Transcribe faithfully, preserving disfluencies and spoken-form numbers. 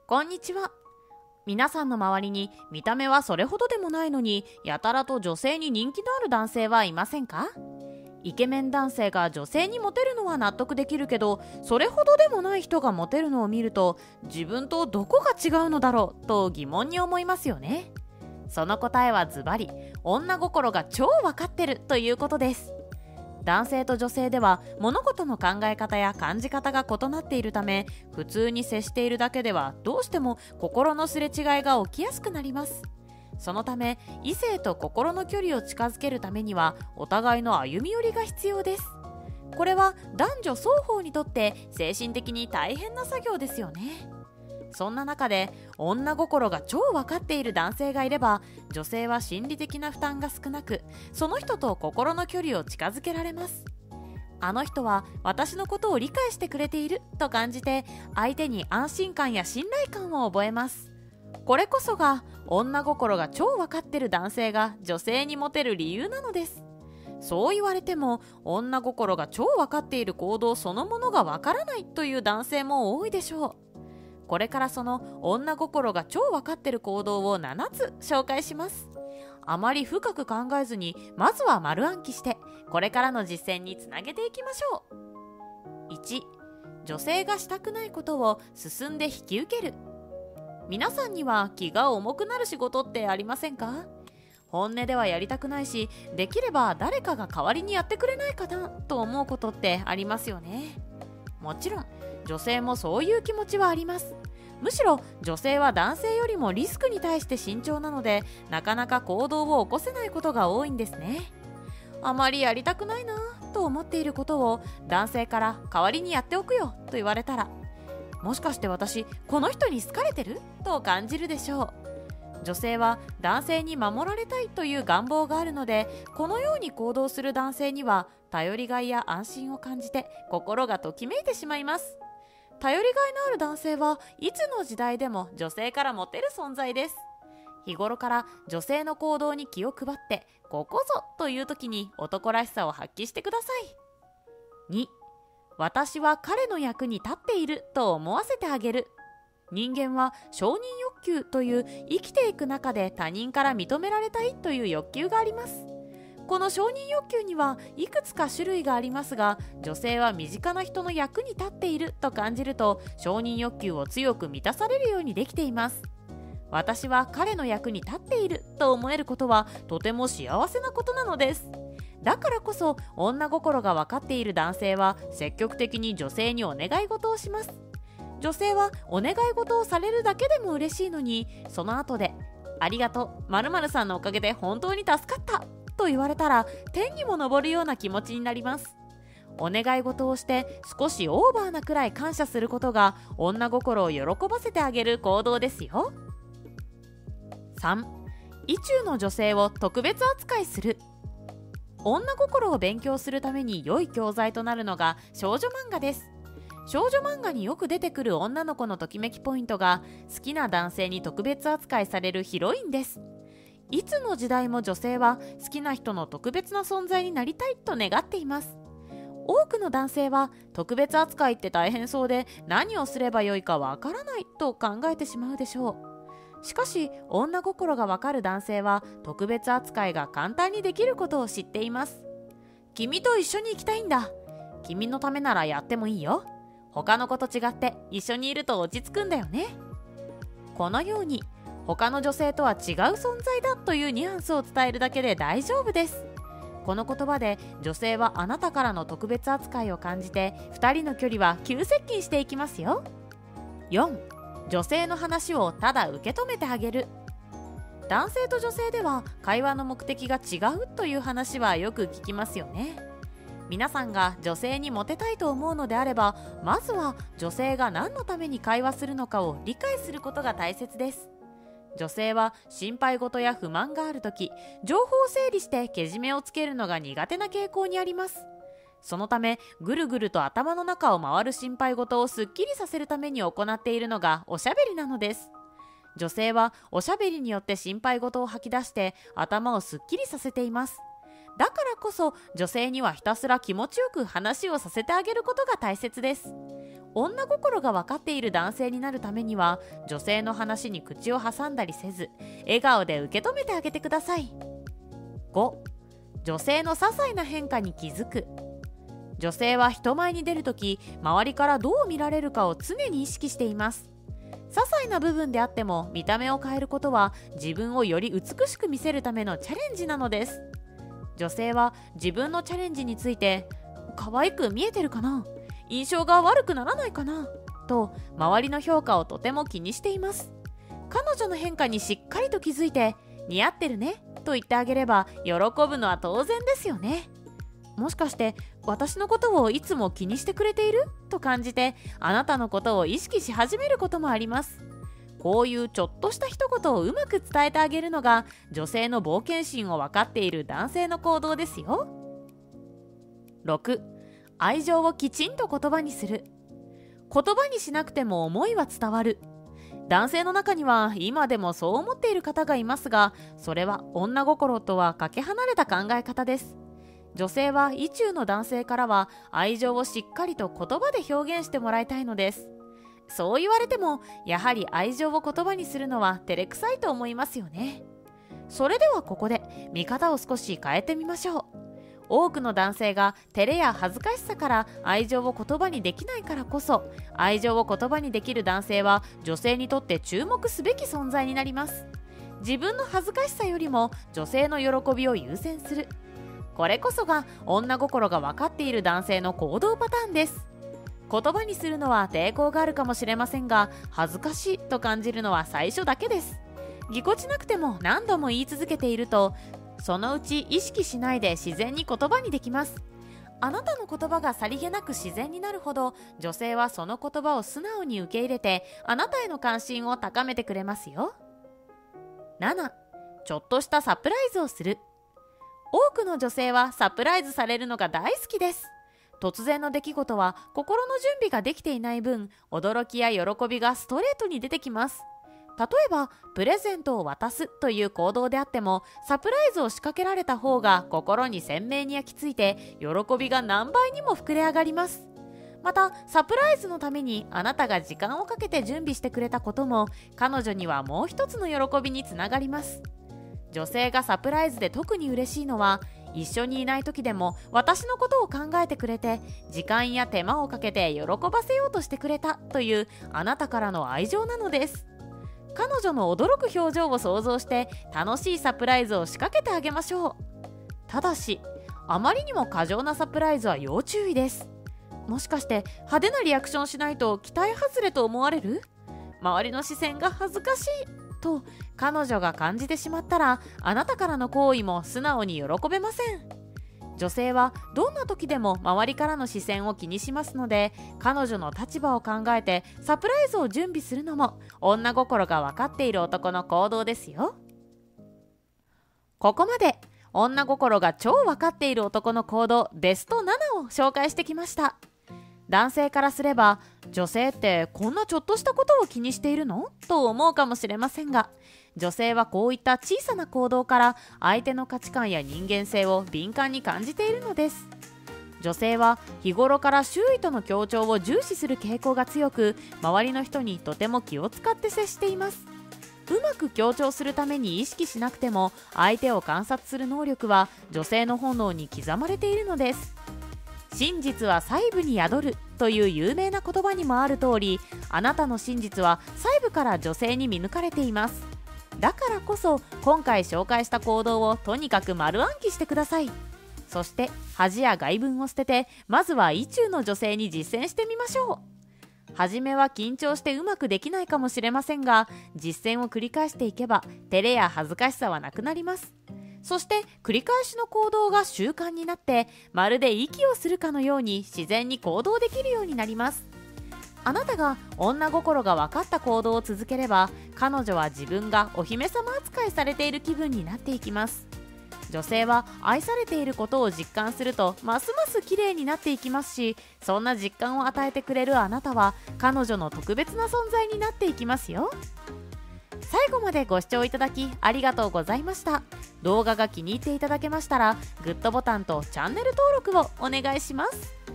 こんにちは。皆さんの周りに見た目はそれほどでもないのにやたらと女性に人気のある男性はいませんか？イケメン男性が女性にモテるのは納得できるけど、それほどでもない人がモテるのを見ると自分とどこが違うのだろうと疑問に思いますよね。その答えはズバリ、女心が超わかってるということです。男性と女性では物事の考え方や感じ方が異なっているため、普通に接しているだけではどうしても心のすれ違いが起きやすくなります。そのため異性と心の距離を近づけるためにはお互いの歩み寄りが必要です。これは男女双方にとって精神的に大変な作業ですよね。そんな中で女心が超分かっている男性がいれば、女性は心理的な負担が少なく、その人と心の距離を近づけられます。あの人は私のことを理解してくれていると感じて、相手に安心感や信頼感を覚えます。これこそが女心が超分かっている男性が女性にモテる理由なのです。そう言われても女心が超分かっている行動そのものが分からないという男性も多いでしょう。これからその女心が超分かっている行動をななつ紹介します。あまり深く考えずに、まずは丸暗記してこれからの実践につなげていきましょう。いち、女性がしたくないことを進んで引き受ける。皆さんには気が重くなる仕事ってありませんか？本音ではやりたくないし、できれば誰かが代わりにやってくれないかなと思うことってありますよね。もちろん女性もそういう気持ちはあります。むしろ女性は男性よりもリスクに対して慎重なので、なかなか行動を起こせないことが多いんですね。あまりやりたくないなと思っていることを男性から代わりにやっておくよと言われたら、もしかして私この人に好かれてると感じるでしょう。女性は男性に守られたいという願望があるので、このように行動する男性には頼りがいや安心を感じて心がときめいてしまいます。頼りがいのある男性はいつの時代でも女性からモテる存在です。日頃から女性の行動に気を配って、ここぞという時に男らしさを発揮してください。に、私は彼の役に立っていると思わせてあげる。人間は承認欲求という生きていく中で他人から認められたいという欲求があります。この承認欲求にはいくつか種類がありますが、女性は身近な人の役に立っていると感じると承認欲求を強く満たされるようにできています。私は彼の役に立っていると思えることはとても幸せなことなのです。だからこそ女心が分かっている男性は積極的に女性にお願い事をします。女性はお願い事をされるだけでも嬉しいのに、その後でありがとう、〇〇さんのおかげで本当に助かったと言われたら天にも昇るような気持ちになります。お願い事をして少しオーバーなくらい感謝することが女心を喜ばせてあげる行動ですよ。さん、意中の女性を特別扱いする。女心を勉強するために良い教材となるのが少女漫画です。少女漫画によく出てくる女の子のときめきポイントが、好きな男性に特別扱いされるヒロインです。いつの時代も女性は好きな人の特別な存在になりたいと願っています。多くの男性は特別扱いって大変そうで何をすればよいかわからないと考えてしまうでしょう。しかし女心がわかる男性は特別扱いが簡単にできることを知っています。君と一緒に行きたいんだ。君のためならやってもいいよ。他の子と違って一緒にいると落ち着くんだよね。このように他の女性とは違う存在だというニュアンスを伝えるだけで大丈夫です。この言葉で女性はあなたからの特別扱いを感じて、ふたりの距離は急接近していきますよ。よん、女性の話をただ受け止めてあげる。男性と女性では会話の目的が違うという話はよく聞きますよね。皆さんが女性にモテたいと思うのであれば、まずは女性が何のために会話するのかを理解することが大切です。女性は心配事や不満があるとき、情報を整理してけじめをつけるのが苦手な傾向にあります。そのためぐるぐると頭の中を回る心配事をすっきりさせるために行っているのがおしゃべりなのです。女性はおしゃべりによって心配事を吐き出して頭をすっきりさせています。だからこそ女性にはひたすら気持ちよく話をさせてあげることが大切です。 女心が分かっている男性になるためには、女性の話に口を挟んだりせず、笑顔で受け止めてあげてください。ご、女性の些細な変化に気づく。女性は人前に出るとき、周りからどう見られるかを常に意識しています。些細な部分であっても見た目を変えることは自分をより美しく見せるためのチャレンジなのです。女性は自分のチャレンジについて、可愛く見えてるかな、印象が悪くならないかなと周りの評価をとても気にしています。彼女の変化にしっかりと気づいて、似合ってるねと言ってあげれば喜ぶのは当然ですよね。もしかして私のことをいつも気にしてくれていると感じて、あなたのことを意識し始めることもあります。こういうちょっとした一言をうまく伝えてあげるのが、女性の冒険心を分かっている男性の行動ですよ。ろく、愛情をきちんと言葉にする。言葉にしなくても思いは伝わる。男性の中には今でもそう思っている方がいますが、それは女心とはかけ離れた考え方です。女性は意中の男性からは愛情をしっかりと言葉で表現してもらいたいのです。そう言われても、やはり愛情を言葉にするのは照れくさいと思いますよね。それではここで見方を少し変えてみましょう。多くの男性が照れや恥ずかしさから愛情を言葉にできないからこそ、愛情を言葉にできる男性は女性にとって注目すべき存在になります。自分の恥ずかしさよりも女性の喜びを優先する。これこそが女心が分かっている男性の行動パターンです。言葉にするのは抵抗があるかもしれませんが、恥ずかしいと感じるのは最初だけです。ぎこちなくても何度も言い続けていると、そのうち意識しないで自然に言葉にできます。あなたの言葉がさりげなく自然になるほど、女性はその言葉を素直に受け入れて、あなたへの関心を高めてくれますよ。なな、ちょっとしたサプライズをする。多くの女性はサプライズされるのが大好きです。突然の出来事は心の準備ができていない分、驚きや喜びがストレートに出てきます。例えばプレゼントを渡すという行動であっても、サプライズを仕掛けられた方が心に鮮明に焼き付いて、喜びが何倍にも膨れ上がります。またサプライズのためにあなたが時間をかけて準備してくれたことも、彼女にはもう一つの喜びにつながります。女性がサプライズで特に嬉しいのは、一緒にいない時でも私のことを考えてくれて、時間や手間をかけて喜ばせようとしてくれたというあなたからの愛情なのです。彼女の驚く表情を想像して楽しいサプライズを仕掛けてあげましょう。ただし、あまりにも過剰なサプライズは要注意です。もしかして派手なリアクションしないと期待外れと思われる？周りの視線が恥ずかしいと彼女が感じてしまったら、あなたからの行為も素直に喜べません。女性はどんな時でも周りからの視線を気にしますので、彼女の立場を考えてサプライズを準備するのも女心が分かっている男の行動ですよ。ここまで女心が超分かっている男の行動ベストななを紹介してきました。男性からすれば、女性ってこんなちょっとしたことを気にしているの？と思うかもしれませんが、女性はこういった小さな行動から相手の価値観や人間性を敏感に感じているのです。女性は日頃から周囲との協調を重視する傾向が強く、周りの人にとても気を使って接しています。うまく協調するために意識しなくても、相手を観察する能力は女性の本能に刻まれているのです。真実は細部に宿るという有名な言葉にもある通り、あなたの真実は細部から女性に見抜かれています。だからこそ今回紹介した行動をとにかく丸暗記してください。そして恥や外聞を捨てて、まずは意中の女性に実践してみましょう。初めは緊張してうまくできないかもしれませんが、実践を繰り返していけば照れや恥ずかしさはなくなります。そして繰り返しの行動が習慣になって、まるで息をするかのように自然に行動できるようになります。あなたが女心が分かった行動を続ければ、彼女は自分がお姫様扱いされている気分になっていきます。女性は愛されていることを実感すると、ますます綺麗になっていきますし、そんな実感を与えてくれるあなたは彼女の特別な存在になっていきますよ。最後までご視聴いただきありがとうございました。動画が気に入っていただけましたら、グッドボタンとチャンネル登録をお願いします。